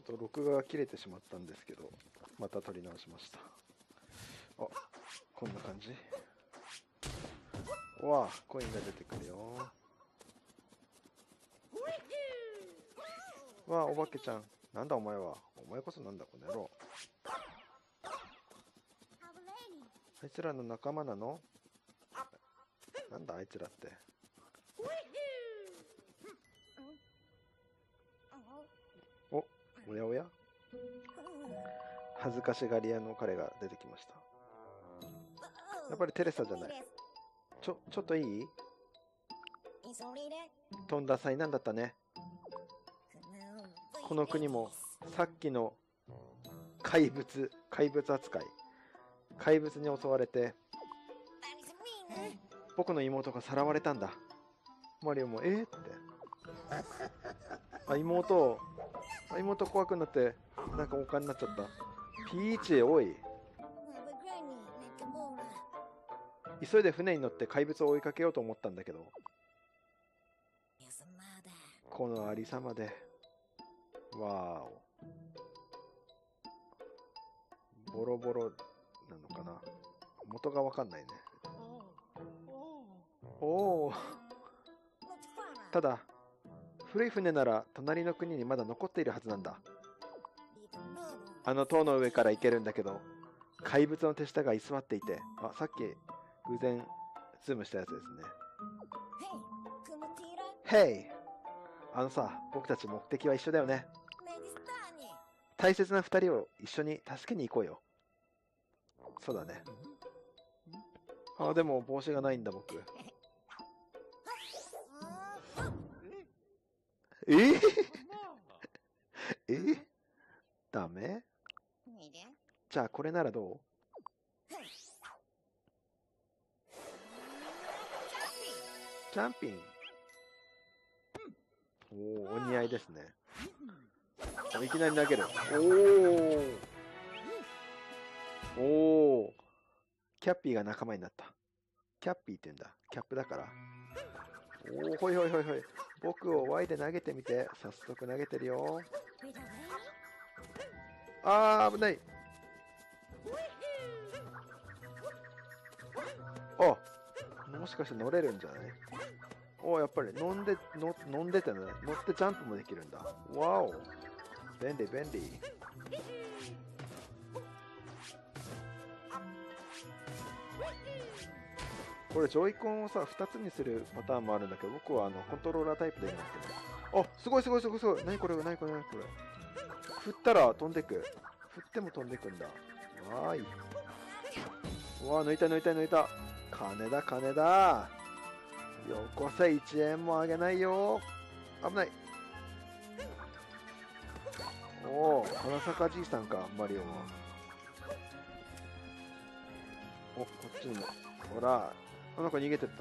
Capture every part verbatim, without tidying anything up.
と録画が切れてしまったんですけど、また撮り直しました。あ、こんな感じ。わあ、コインが出てくるよ。わあ、お化けちゃん。なんだお前は。お前こそなんだこの野郎。あいつらの仲間なの？なんだあいつらって。お、おやおや？恥ずかしがり屋の彼が出てきました。やっぱりテレサじゃない。ちょ、ちょっといい？とんだ災難だったね。この国もさっきの怪物、怪物扱い。怪物に襲われて、僕の妹がさらわれたんだ。マリオも、えー、って。あ、妹、あ、妹怖くなって、なんかおかになっちゃった。ピーチ、おい。急いで船に乗って怪物を追いかけようと思ったんだけど、このありさまで。わーお。ボロボロなのかな。元がわかんないね。おお。ただ、古い船なら隣の国にまだ残っているはずなんだ。あの塔の上から行けるんだけど、怪物の手下が居座っていて、あ、さっき偶然ズームしたやつですね。ヘイ！あのさ、僕たち目的は一緒だよね。大切な二人を一緒に助けに行こうよ。そうだね。あ、でも帽子がないんだ僕。えー、えー、ダメ？じゃあこれならどう？ジャンピング。おお、お似合いですね。いきなり投げる。おお。おお。キャッピーが仲間になった。キャッピーって言うんだ。キャップだから。おお、ほいほいほいほい。僕を ワイ で投げてみて。早速投げてるよ。あー、危ない。あ、もしかして乗れるんじゃない？おお、やっぱり飲んで、の飲んでてね。乗ってジャンプもできるんだ。わお。便利便利。これジョイコンをさふたつにするパターンもあるんだけど、僕はあのコントローラータイプで今やってるんだ。あ、すごいすごいすごいすごい。何これ何これ何これ。振ったら飛んでく。振っても飛んでくんだ。わーい。うわー、抜いた抜いた抜いた。金だ金だ。よこせ、いちえんもあげないよ。危ない。おお、花坂じいさんか、マリオは。お、こっちにも。ほら。あ、なんか逃げてった。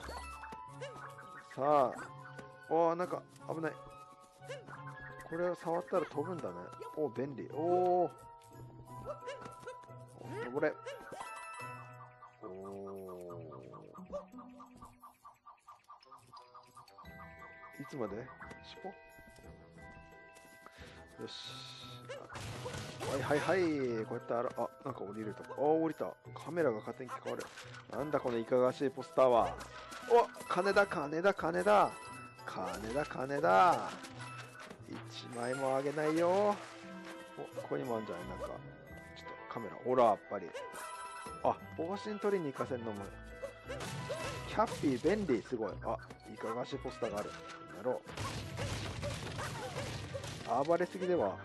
さあ。おー、なんか危ない。これを触ったら飛ぶんだね。おー、便利。おー。登れ。おー。いつまで？尻尾？よし。はいはいはい。こうやってあら、あ、なんか降りるとか。あ、降りた。カメラが勝手に変わる。なんだこのいかがわしいポスターは。お、金だ金だ金だ。金だ金だ。一枚もあげないよ。お、ここにもあるんじゃない？なんか、ちょっとカメラ。ほら、やっぱり。あ、帽子に取りに行かせるのも。キャッピー便利。すごい。あ、いかがわしいポスターがある。やろう。暴れすぎでは。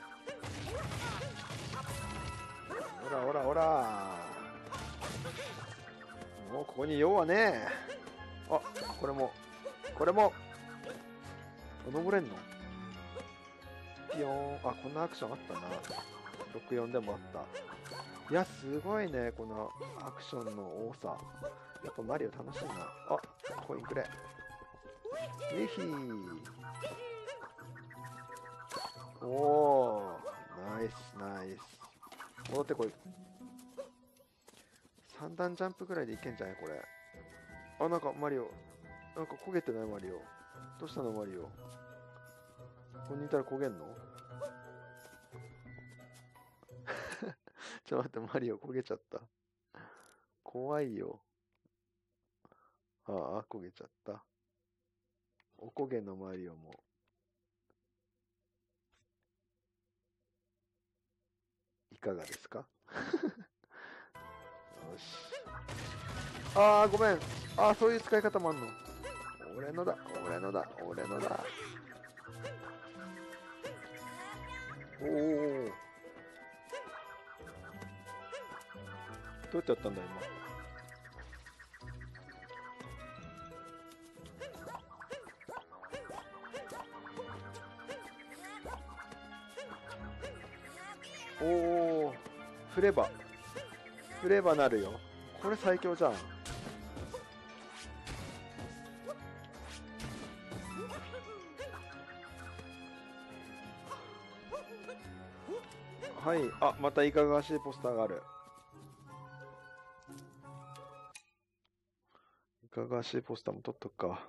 ほらほらほら。もうここに用はねえ。あ、これも。これも。登れんの？ピヨーン。あ、こんなアクションあったな。ろくよんでもあった。いや、すごいね。このアクションの多さ。やっぱマリオ楽しいな。あ、コインくれ。ぜひー。おー。ナイス、ナイス。戻ってこい。さん段ジャンプぐらいでいけんじゃないこれ。あ、なんかマリオ。なんか焦げてないマリオ。どうしたのマリオ。ここにいたら焦げんの？ ちょっと待って、マリオ焦げちゃった。怖いよ。ああ、焦げちゃった。おこげのマリオも。いかがですか？よし。ああ、ごめん。ああ、そういう使い方もあんの。俺のだ、俺のだ、俺のだ。おお。どうやってやったんだ、今。おお。振れば。振ればなるよ。これ最強じゃん。はい。あ、またいかがわしいポスターがある。いかがわしいポスターも撮っとくか。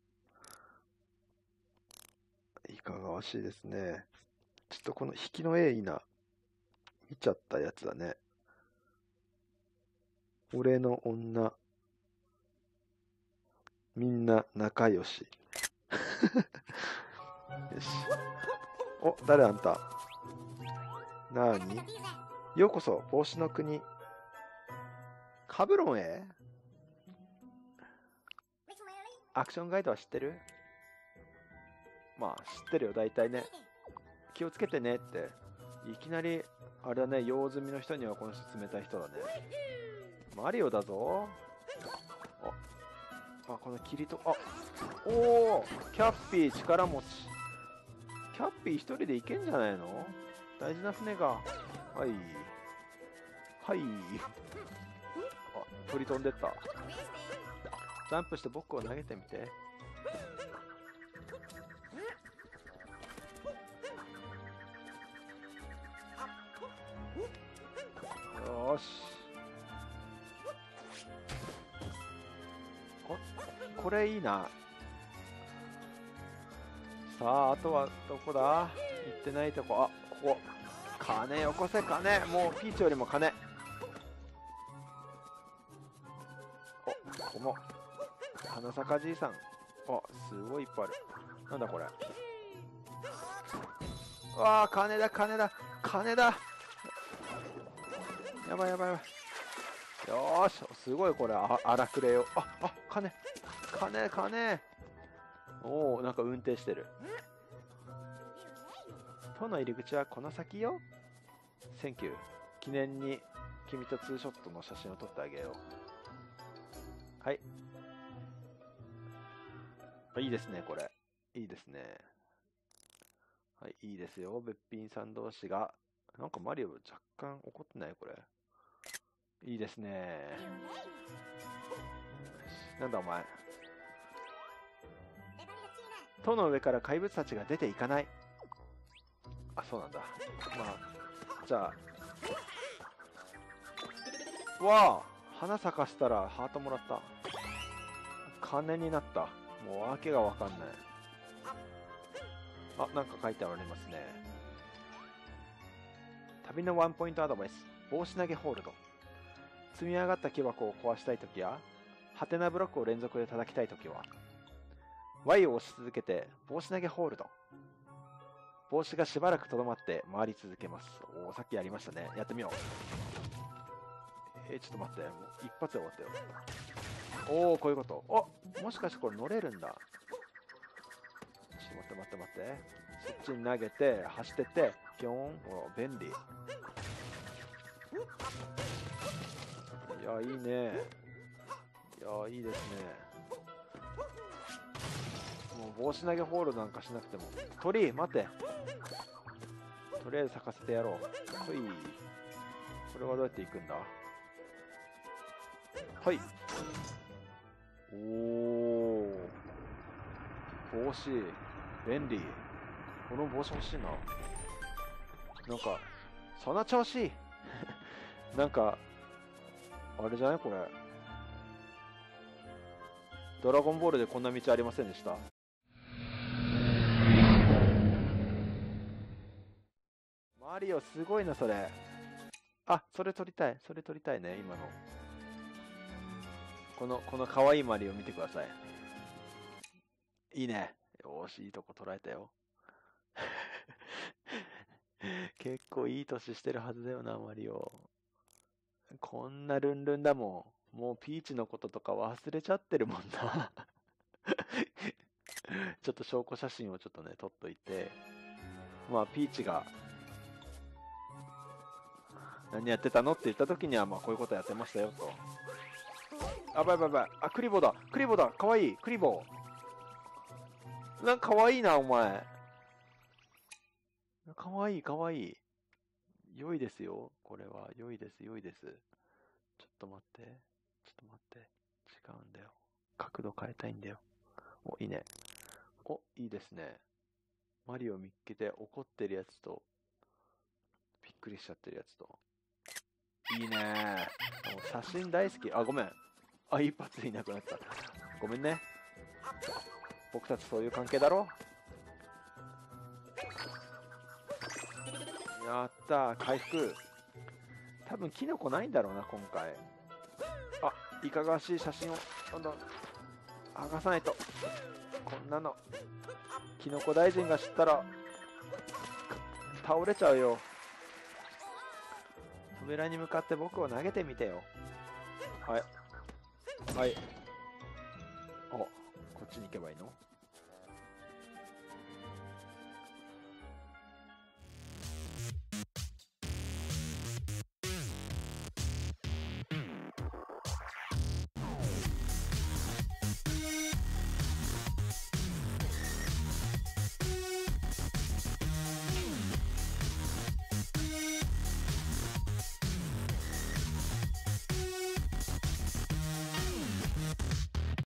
いかがわしいですね。ちょっとこの引きの絵いいな。見ちゃったやつだね。俺の女。みんな仲良し。よし。お、誰あんた？なーに？ようこそ、帽子の国。カブロンへ？アクションガイドは知ってる？まあ、知ってるよ、大体ね。気をつけてねって。いきなり、あれだね、用済みの人にはこの人冷たい人だね。マリオだぞ。あ、あこの霧と、あ、おお、キャッピー力持ち。キャッピー一人で行けんじゃないの？大事な船が。はい。はい。あ、鳥飛んでった。ジャンプして僕を投げてみて。よーし。こ、これいいな。さあ、あとはどこだ？行ってないとこ。あ、ここ。金よこせ、金。もうピーチよりも金。お、ここも。花咲じいさん。あ、すごいいっぱいある。なんだこれ。うわあ、金だ、金だ、金だ。やばいやばいやばい。よーし、すごいこれ、あ、荒くれよ。あ、あ、金。金、金。おお、なんか運転してる。塔の入り口はこの先よ。センキュー。記念に君とツーショットの写真を撮ってあげよう。はい。いいですね、これ。いいですね。はい、いいですよ。べっぴんさん同士が。なんかマリオ若干怒ってないこれ。いいですね。なんだお前。塔の上から怪物たちが出ていかない。あ、そうなんだ。まあ、じゃあ。わあ、花咲かしたらハートもらった。金になった。もう訳がわかんない。あ、なんか書いてありますね。旅のワンポイントアドバイス。帽子投げホールド。積み上がった木箱を壊したいときや、ハテナブロックを連続で叩きたいときは、ワイ を押し続けて帽子投げホールド。帽子がしばらくとどまって回り続けます。おー、さっきやりましたね。やってみよう。えー、ちょっと待って。もう一発で終わったよ。おー、こういうこと。お、もしかしてこれ乗れるんだ。ちょっと待って待って待って。そっちに投げて、走ってって、ピョーン。おー、便利。いや、いいね。いや、いいですね。もう帽子投げホールなんかしなくても。鳥、待て。とりあえず咲かせてやろう。ほい。これはどうやって行くんだ？はい。おー。帽子。便利。この帽子欲しいな。なんか、その調子なんか、あれじゃないこれ。ドラゴンボールでこんな道ありませんでした？マリオすごいな、それ。 あ、それ撮りたい。それ撮りたいね、今の。この、この可愛いマリオ見てください。いいね。よーし、いいとこ捉えたよ。結構いい年してるはずだよな、マリオ。こんなルンルンだもん。もうピーチのこととか忘れちゃってるもんな。ちょっと証拠写真をちょっとね、撮っといて。まあ、ピーチが、何やってたのって言った時には、まあ、こういうことやってましたよ、と。あ、ばいばいばい。あ、クリボーだ。クリボーだ。かわいい。クリボー。なんかかわいいな、お前。かわいい、かわいい。良いですよ。これは。良いです、良いです。ちょっと待って。ちょっと待って。違うんだよ。角度変えたいんだよ。お、いいね。お、いいですね。マリオ見っけて怒ってるやつと、びっくりしちゃってるやつと。いいね。もう写真大好き。あ、ごめん。あ、一発でいなくなった。ごめんね。僕たちそういう関係だろ。やったー、回復。多分キノコないんだろうな、今回。あ、いかがわしい写真をどんどん剥がさないと。こんなのキノコ大臣が知ったら倒れちゃうよ。扉に向かって僕を投げてみてよ。はいはい。お、こっちに行けばいいの？